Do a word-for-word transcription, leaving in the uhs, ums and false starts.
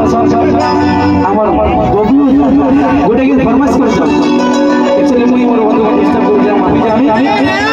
আমার ববু গোটে কি ফরমাইশ করছ एक्चुअली मुई मोर बंधु डिस्टर्ब कर दिया माफी चाहे